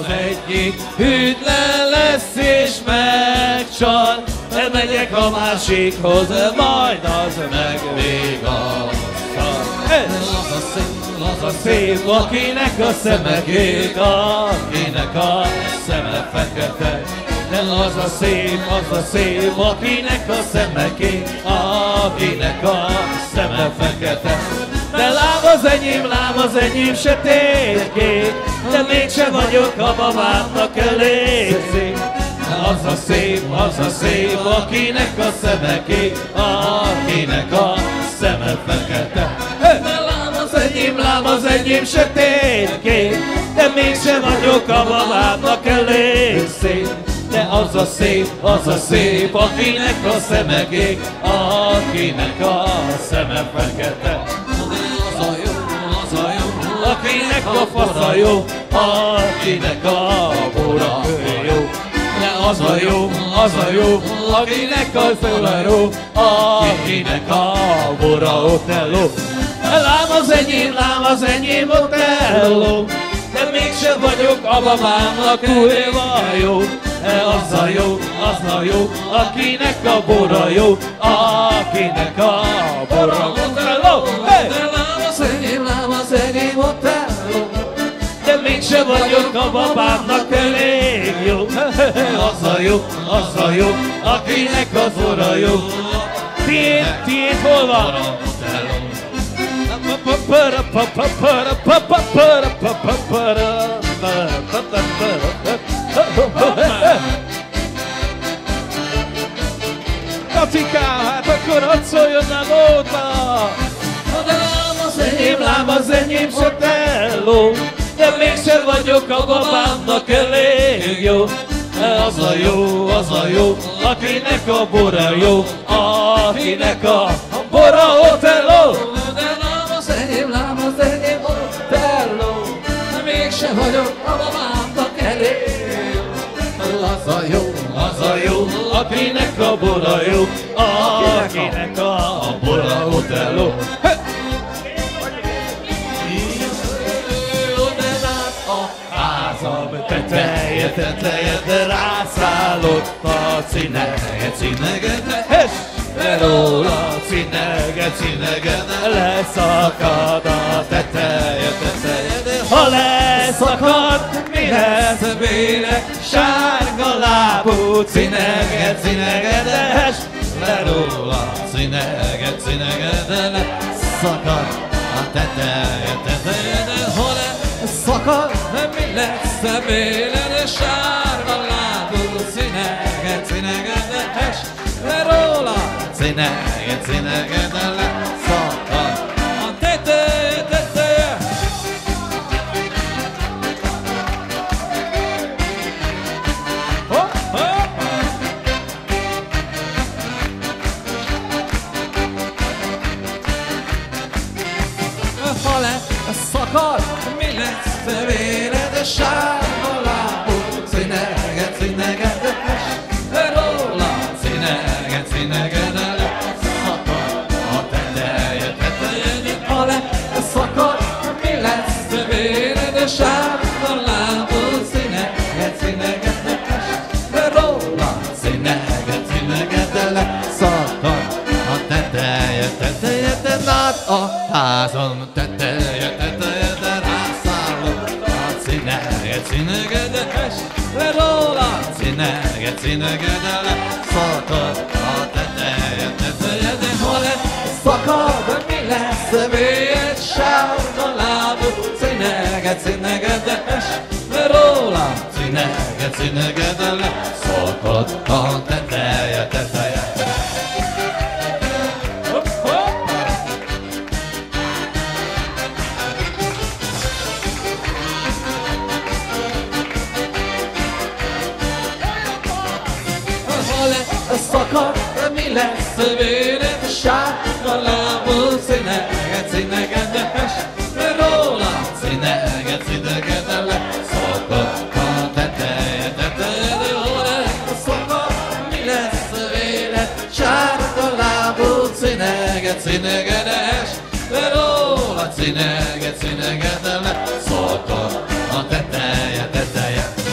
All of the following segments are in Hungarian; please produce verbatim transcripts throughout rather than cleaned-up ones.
egyik hűtlen lesz és megcsal, elmegyek a másikhoz, majd az megvigasztal. Az a szép, az a szép, akinek a szeme kék, akinek a szeme fekete. De az a szép, az a szép, akinek a szeme kék, akinek a szeme fekete. De lám az enyém, lám az enyém sötétkék, de mégsem vagyok a babámnak elég szép. Az a szép, az a szép, akinek a szeme kék, akinek a szeme fekete. De lám az enyém, lám az enyém sötétkék, de mégsem vagyok a babámnak elég szép. De az a szép, az a szép, akinek a szeme kék, akinek a szeme fekete. Az a jó, az a jó, akinek a fasza jó, akinek a bora jó. De az a jó, az a jó, akinek a szőle jó, akinek a bora Otello. Lám az enyém, lám az enyém Otello, de mégsem vagyok a babámnak újra jó. Az a jó, az a jó, akinek a bora jó, akinek a bora Otello. De lám az enyém, lám az enyém Otello, de mégsem vagyok a babámnak elég jó. Az a jó, az a jó, akinek az bora jó. Tiéd, tiéd hol van? Kacikám, hát akkor hadd szóljon a nóta! De lám az enyém, lám az enyém Otello, de mégsem vagyok a babámnak elég jó. Az a jó, az a jó, akinek a bora jó, akinek a bora Otello. De lám az enyém, lám az enyém Otello, de mégsem vagyok a babámnak elég jó. Az a jó, az a jó, akinek a bora jó, akinek a bora Otello. Teteje, teteje, de rászállott a cinege, cinegede, de róla cinege, cinegede, leszakad a teteje, teteje, de ha leszakad, mi lesz bére, sárga lábú cinege, cinegede, de róla cinege, cinegede, leszakad a teteje, teteje, de ha leszakad, mi lesz a béled, sárga lábú cinege, cinegede, de róla cinege, cinegede, leszakad a teteje, teteje. Hopp, hopp. Ha leszakad, mi lesz a béled, sárga lábú cinege, cinegede, de róla cinege, cinegede, leszakad a teteje, teteje. Ha leszakad, mi lesz a béled, sárga lábú cinege, cinegede, de róla cinege, cinegede, leszakad a teteje, teteje. De nád a házam teteje, teteje, de rászállott a cinege, cinegede, de róla cinege, cinegede, leszakad a teteje, teteje. De ha leszakad, mi lesz a béled, sárga lábú cinege, cinegede, de róla cinege, cinegede, leszakad a teteje, teteje. Szakad, mi lesz a béled, sárga lábú cinege, cinegede, de róla cinege, cinegede, leszakad a teteje, teteje. De ha leszakad, mi lesz a béled, sárga lábú cinege, cinegede, de róla cinege, cinegede, leszakad a teteje, teteje.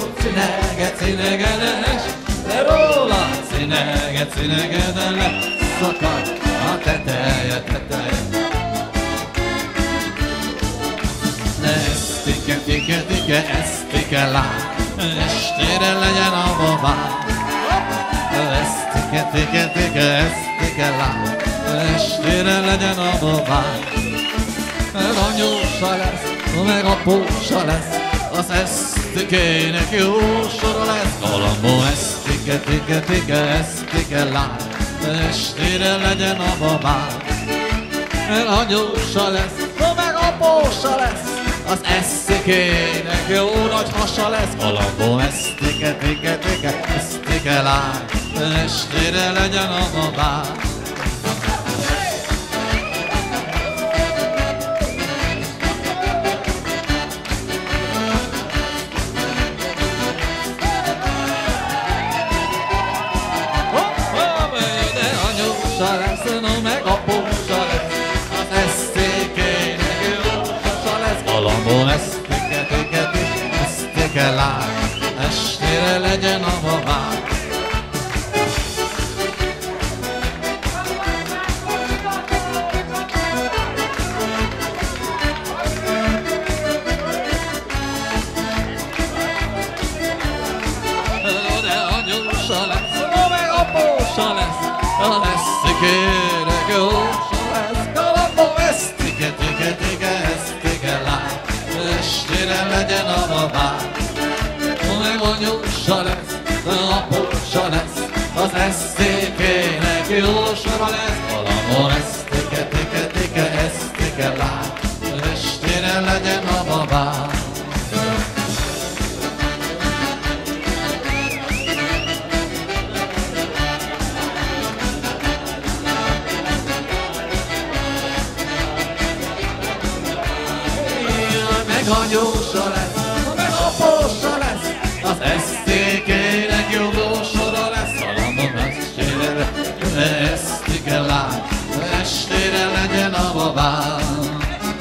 cineget, cinegedes, de róla cineget, cinegedelek, szakad a teteje, teteje. De esztike, tike, tike, esztike lány, estére legyen a babám. Esztike, tike, tike, esztike lány, estére legyen a babám. Anyósa lesz, meg apósa lesz, az esztikének jó sora lesz. Galambó esztike, tike, tike, esztike lány, estére legyen a babám. Anyósa lesz, meg apósa lesz, az esztikének jó nagy hasa lesz. Galambó esztike, tike, tike, esztike lány, estére legyen a babám. Meg apósa lesz, az esztékének jó hasa lesz. Galambó esztike, tike, tike, esztike lány, estére legyen a babám. De anyósa lesz, meg apósa lesz, az esztikének jó hasa lesz. Galambó esztike, tike, tike, esztike lány, estére legyen a babám. Meg anyósa lesz, apósa lesz, az esztikének jó sora lesz. Galambó esztike, tike, tike, esztike lány, estére legyen a babám. Meg anyósa lesz, meg apósa lesz, az esztikének jó sora lesz. Galambó estére, esztike lány, estére legyen a babám.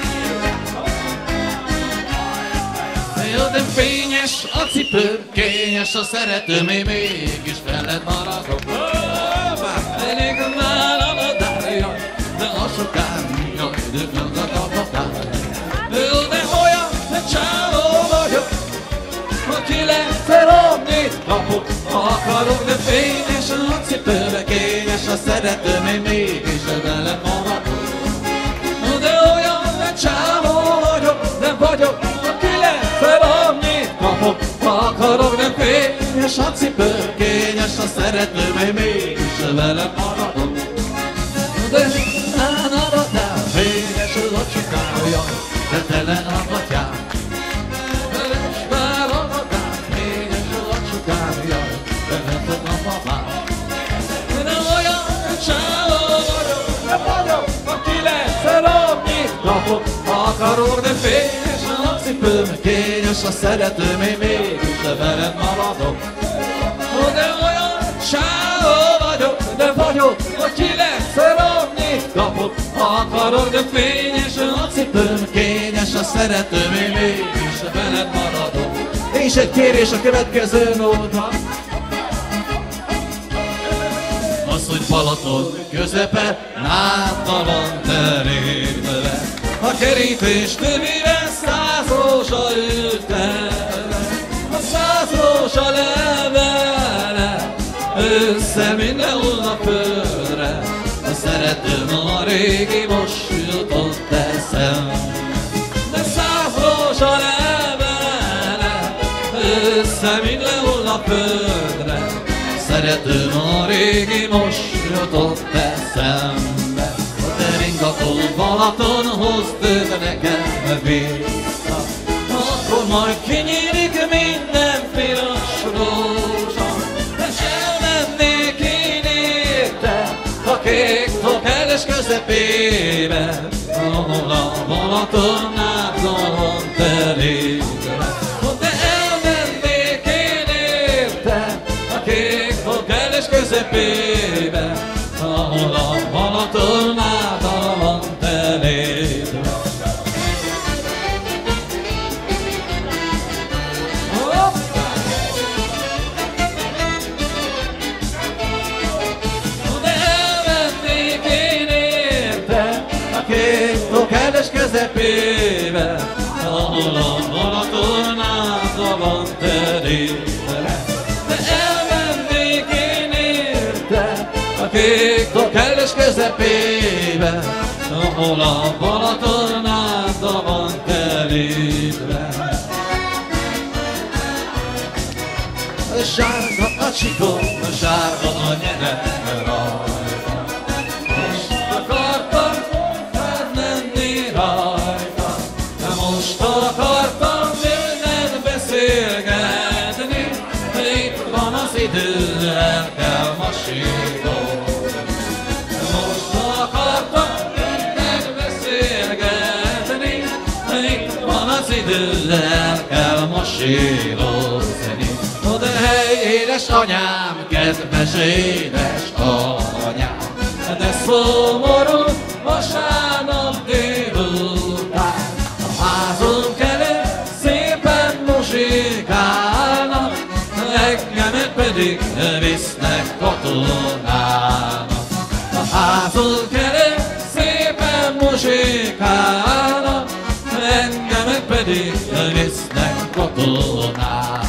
Jó, de fényes a cipő, kényes a szeretőm, én mégis veled maradok. Elég a nálam a dárja, de a sokám, jaj, de fölgat a babám. Jó, de olyan, de csávó vagyok, aki leszeromni kapok, ha akarok, de fényes a cipőbe, kényes a szeretőm, én mégis veled maradok. Jó, de olyan, de csávó vagyok, de vagyok, aki leszeromni kapok, ha akarok, de fényes a cipő, kényes a szeretőm, én mégis veled maradok. De nánadatál, fényes a csikája, de tele a gatyám. És már a gatyám, fényes a csikája, de nem a babám. De olyan csávó vagyok, de vagyok, aki leszeromni kapok, ha akarok, de fényes a cipőm, kényes a szeretőm, én mégis veled maradok. De olyan csávó vagyok, de vagyok, aki leszeromni kapok, ha akarok, de fényes a cipőm, kényes a szeretőm, én mégis veled maradok. És egy kérés a következő nóta. Az, hogy Balaton közepe nátalan terében, a kerítés többire száz rózsa ültele, a száz rózsa levele, össze mindenhol a földre, a szeretőm a régi most jutott eszem. De száz rózsa levele, össze mindenhol a földre, szeretőm a régi most jutott eszembe. A te ringató Balatonhoz tőle nekem vissza, akkor majd kinyílik minden piros rózsa, és elmennék én érte a kék tokeres közepébe, ahol a Balaton nátalan terében. De elmennék én érte a kék tokeres közepébe, ahol a Balaton nátalan terében. közepébe, ahol a Balatonnáda van terére. De elmennék én érte a kék kellős közepébe, ahol a Balatonnáda van terére. Sárga a csikó, sárga a nyere rajta. Most akartam felmenni rajta, de most akartam veled beszélgetni. Itt van az idő, el kell masírolni. Most akartam veled beszélgetni. Itt van az idő, el kell masírolni. No de hely, édes anyám, kedves édes anyám, de szomorú vasárnap délután, a házunk elé szépen muzsikálnak, engemet pedig visznek katonának. A házunk elé szépen muzsikálnak, engemet pedig visznek katonának.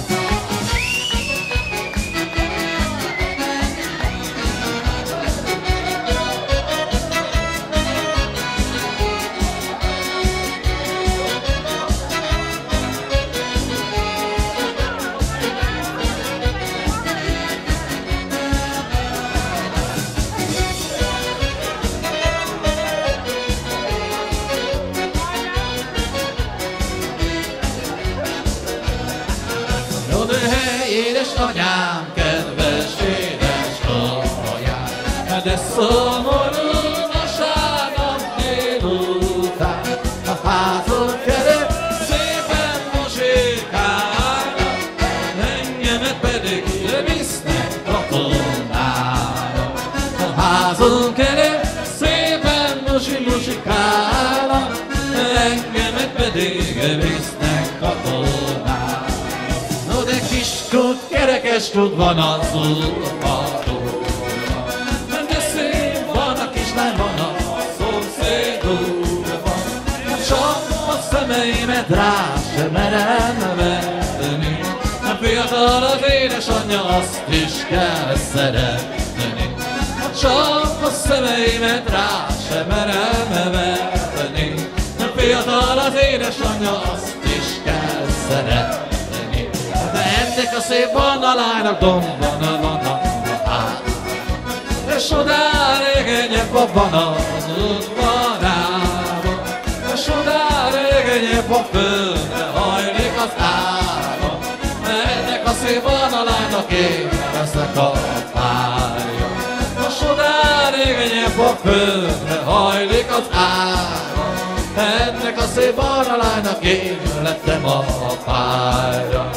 Édes anyám, kedves édes anyám, de szomorú vasárnap délután, a házunk elé szépen muzsikálnak, engemet pedig visznek katonának. A házunk elé szépen muzsikálnak, engemet pedig visznek katonának. No de kis tud, kerekes tud van az útpadon, de szép van a kislány, van a szomszédúban. Csak a szemeimet rá sem merem vetni, a fiatal az édesanyja, azt is kell szeretni. Csak a szemeimet rá sem merem vetni, a fiatal az édesanyja, azt is kell szeretni. De ennek a szép vonalánynak domban van a hát, és odár régenye van az udvarában, és odár régenye földre hajlik az állam. Ennek a szép vonalánynak én leszek a párja, és odár régenye földre hajlik az állam. Ennek a szép vonalánynak én lettem a párja.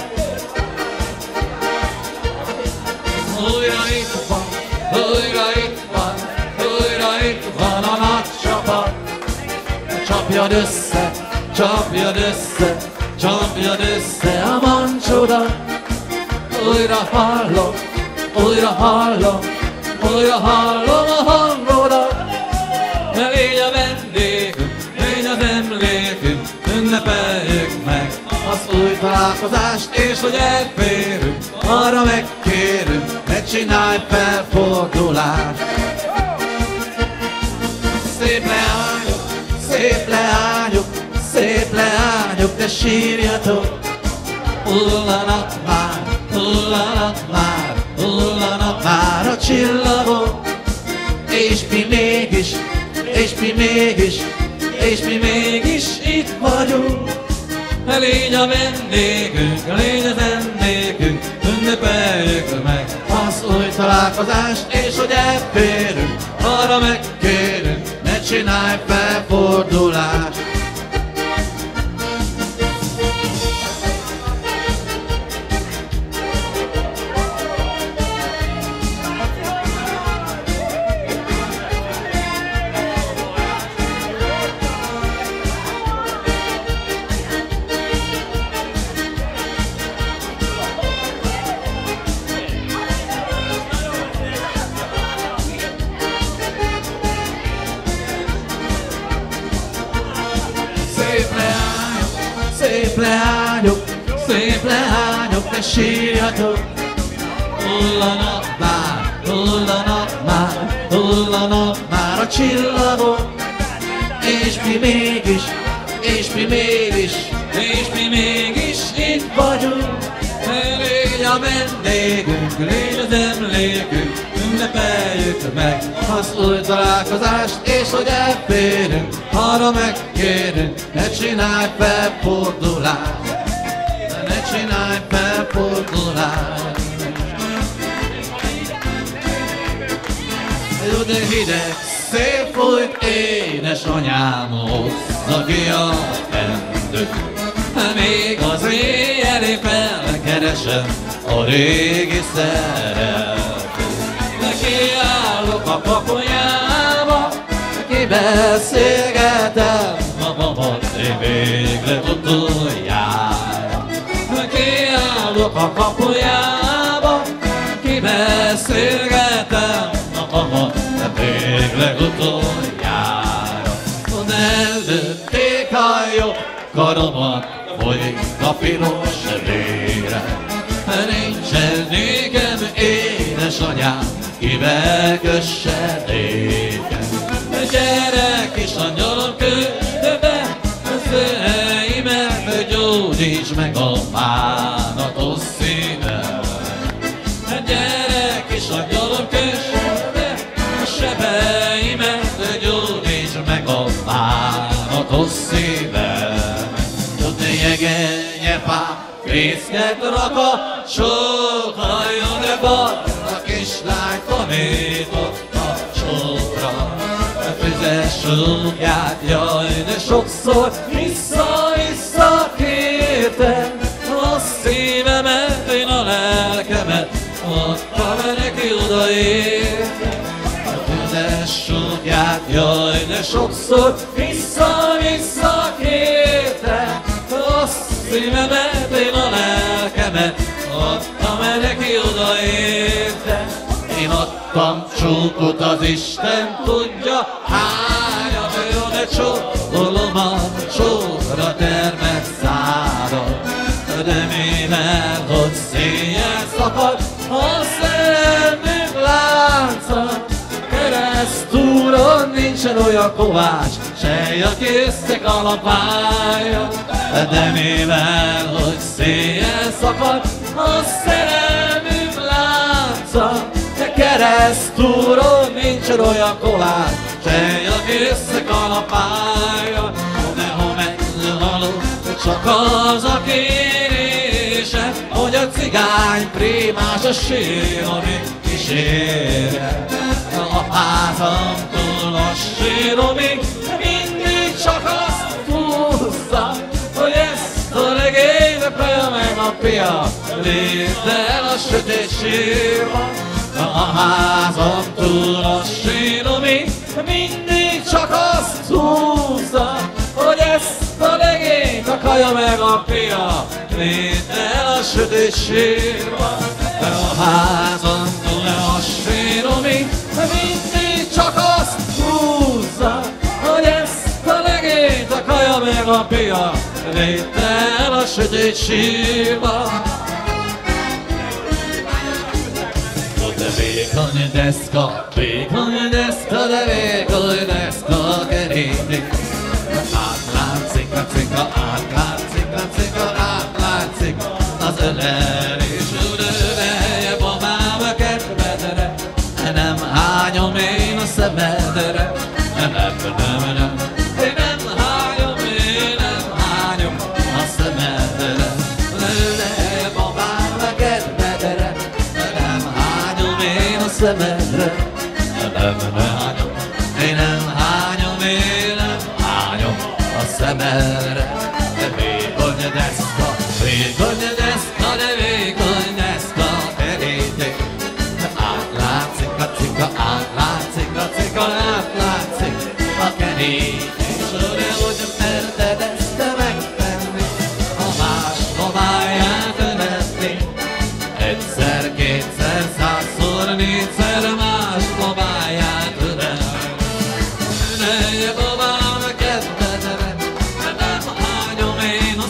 Újra itt van, újra itt van, újra itt van a nagy csapat. Csapjad össze, csapjad össze, csapjad össze a mancsodat. Újra hallom, újra hallom, újra hallom a hangodat. Légy a vendégünk, légy az emlékünk, ünnepeljük meg az új találkozást, és hogy elférünk, arra megkérünk, ne csinálj felfordulást. Szép leányok, szép leányok, szép leányok, de sírjatok. Hullanak már, hullanak már, hullanak már a csillagok. És mi mégis, és mi mégis, és mi mégis itt vagyunk. Légy a vendégünk, légy az emlékünk, ünnepeljük meg az új találkozást, és hogy elférünk, arra megkérünk, ne csinálj felfordulást. Szép leányok, szép leányok, ne sírjatok. Hullanak már, hullanak már, hullanak már a csillagok. És mi mégis, és mi mégis, és mi mégis itt vagyunk. Légy a vendégünk, légy az emlékünk, ünnepeljük meg az új találkozást, és hogy elférünk, arra megkérünk, ne csinálj felfordulást, ne csinálj felfordulást. Jó, de hideg szél fújt édesanyám, hozza ki a pendőt. Még az éjjelé felkeresem a régi szeretőt. Kiállok a kapujába, kibeszélgetem magamat én végre utoljára. Kiállok a kapujába, kibeszélgetem magamat végre utoljára. Előtték a jobb karomat, folyik a piros vére. Nincsen nékem édesanyám, kivel kösse nékem. Gyere kis angyalom ködbe, szüleimet gyógyíts meg a bánatos szívem. Gyere kis angyalom ködbe, a sebeimet gyógyíts meg a bánatos szívem. Jegenye-fák fészket rak a csókhajon, de barna kislány tanított a csókra. Füzes súlyát, jaj, de sokszor vissza-vissza kérte a szívemet, én a lelkemet, adtam neki odaérte. Füzes súlyát, jaj, de sokszor vissza-vissza kérte a szívemet, én a lelkemet, adtam neki odaérte. Én adtam csókot, az Isten tudja, hányat olyan, de csókolom a csókra termett szárat. De mivel, hogy széjjel szakad a szemünk lánca, keresztúron nincsen olyan kovács, sej, aki összekalapálja. De mivel, hogy széjjel szakad a szerelmünk lánca, keresztúron nincsen olyan kovács, sej, aki összekalapálja. De ha meghalok, csak az a kérése, hogy a cigány prémás a sír, ami kísérje. A házam túl a síromig mindig csak azt húzza, hogy ezt a regényt feja meg a pia, lépd el a sötét sírba. A házam túl a síromig mindig csak azt húzza, hogy ezt a regényt a kaja meg a pia, lépd el a sötét sírba. A házam túl a síromig mindig csak azt húzza, hogy ezt a legényt a kaja meg a pia, lépd el a sötét sírba. De vékony deszka, vékony deszka, de vékony deszka kerítik. Átlátszik a cika, átlátszik a cika, átlátszik az ölelés ürővelje, babám a kedvedre. Nem hányom én a szemedre, nem, nem, nem, én nem hányom, én nem hányom a szemedre. Ölelje, babám a kedvedre, nem hányom én a szemedre, nem, nem hányom, én nem hányom, én nem hányom a szemedre. De vékony deszka, vékony deszka, de vékony deszka kerítik. Átlátszik a cika, átlátszik a cika, átlátszik a kerítés. De hogy merted ezt te megtenni, a más lováját önetni. Egyszer, kétszer, százszor, négyszer más lováját önetni. Önelje babám a kedvedre, nem hányom én a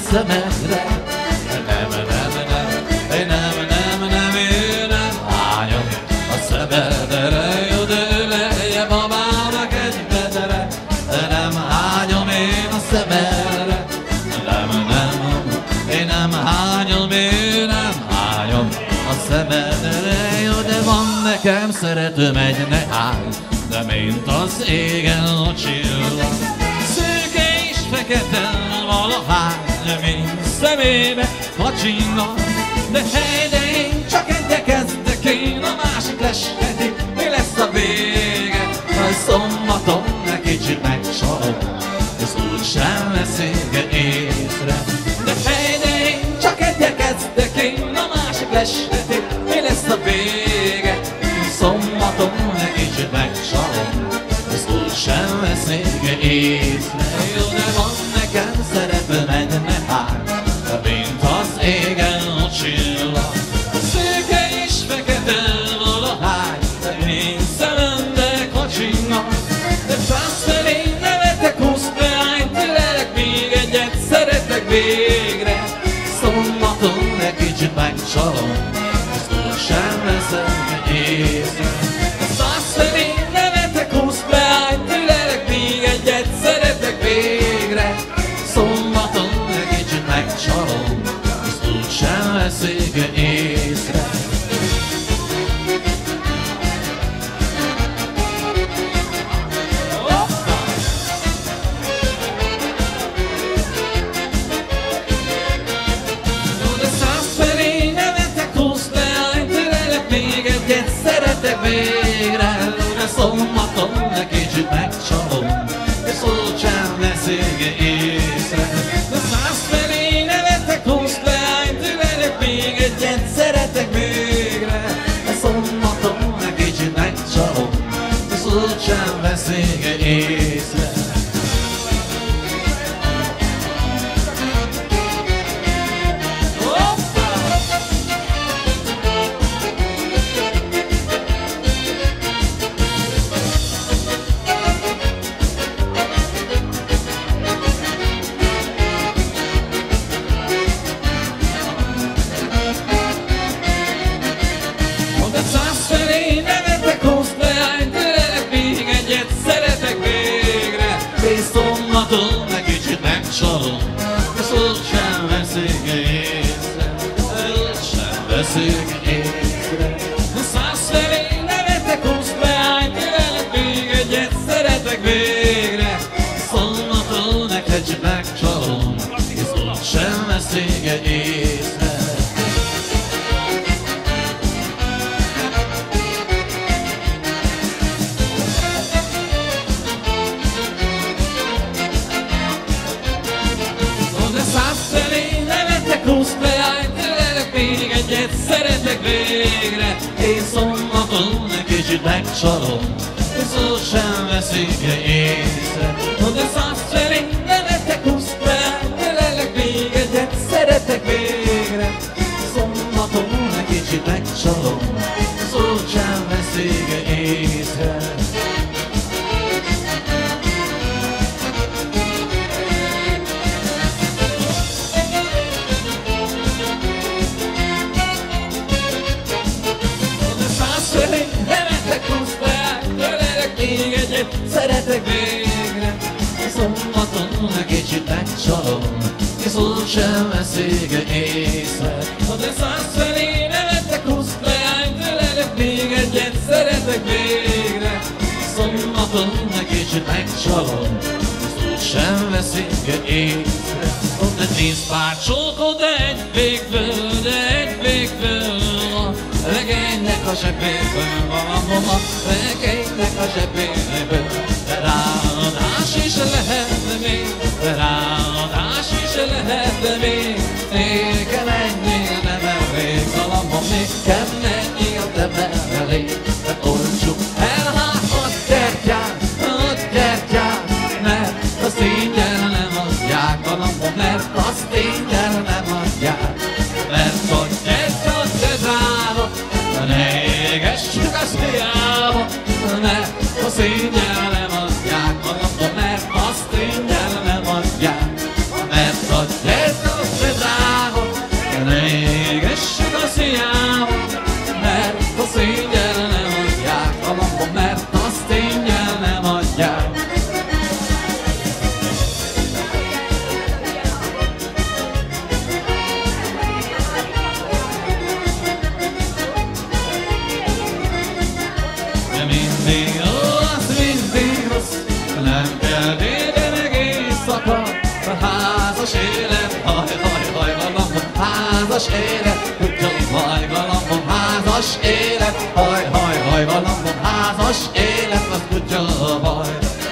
szemedre. Nem, nem, nem, én nem, nem, nem, én nem hányom a szemedre. Jó, de ölelje babának egy bedere, de nem hányom én a szemedre. Nem, nem, én nem hányom, én nem hányom a szemedre. Jó, de van nekem szeretőm egy nehány, de mint az égen a csillag. Szőke és fekete valahány, mint szemébe kacsinna. De hely, de én csak egyre kezdek, én a másik lesketi, mi lesz a vége? Majd szombaton ne kicsit megcsalom, ez úgysem veszik észre. De hely, de én csak egyre kezdek, én a másik lesketi, mi lesz a vége? Szombaton ne kicsit megcsalom, ez úgysem veszik észre. Jó, de van nekem szeretőm egy nehány, mint az égen a csillag. Szőke és fekete valahány, én szemembe kacsinna. De fász felé nevetek, húsz beány, tőlelek még egyet, szeretek végre. Szombaton ne kicsit megcsalom, ez úgysem veszek észre. Fász felé nevetek, húsz beány, tőlelek még egyet, szeretek végre. Szombaton ne kicsit megcsalom, ezt úgysem veszik észre. Jó, de száz felé nevetek, húsz leány, tőlelek még egyet, szeretek végre. Jó, de szombaton ne kicsit megcsalom, ezt úgysem veszik észre. De száz felé nevetek, húsz leány, tőlelek még egyet, szeretek végre. De szombaton ne kicsit megcsalom, ezt úgysem veszik észre. Szombaton ne kicsit megcsalom, ezt úgysem veszik észre, úgysem veszik észre. Száz felé nevetek, húsz leány, tőlelek még egyet, szeretek végre. Szombaton ne kicsit megcsalom, ezt úgysem veszik észre. Húsz leány, tőlelek még egyet, szeretek végre. Én szombaton ne kicsit megcsalom, ezt úgysem veszik észre. De száz felé nevetek, húsz leány, tőlelek még egyet, szeretek végre. Szombaton ne kicsit megcsalom, ezt úgysem veszik észre. Szeretek végre, szombaton ne kicsit megcsalom, és úgysem veszik észre. De száz felé nevetek, húsz leány, tőlelek még egyet, szeretek végre. Szombaton ne kicsit megcsalom, és úgysem veszik észre. De tíz pár csókod egy végből, de egy végből a legénynek a zsebéből van, a legénynek a zsebéből. De ráadás is lehet még, de ráadás is lehet még. Nékem ennyi nem elég, valamon nékem ennyi nem elég. De olcsuk el hát a gyertyát, a gyertyát, mert azt ingyen nem adják, valamon mert azt ingyen nem adják. Mert a gyertya te drága, ne égessük azt hiába, mert azt ingyen nem adják, valamon mert azt ingyen nem adják. Mert a gyertya házas élet, hogy csak baj, galambom, házas élet, haj, haj, haj, galambom, házas élet, az tudja a baj.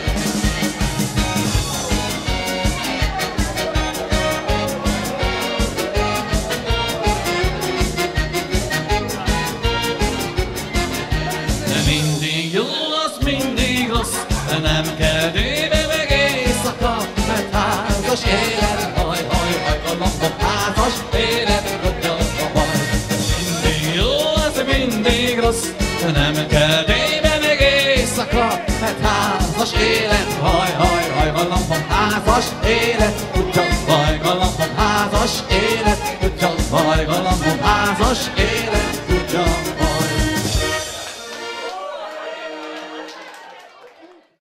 Mindig jó, az mindig rossz, de nem kell délbe meg éjszaka, mert házas élet, haj, haj, haj, galambom, házas élet, tudja a baj. Mindig jó, az mindig rossz, de nem kell délbe meg éjszaka, mert házas élet, haj, haj, haj, galambom, házas élet, tudja a baj, galambom, házas élet, tudja a baj, galambom, házas élet.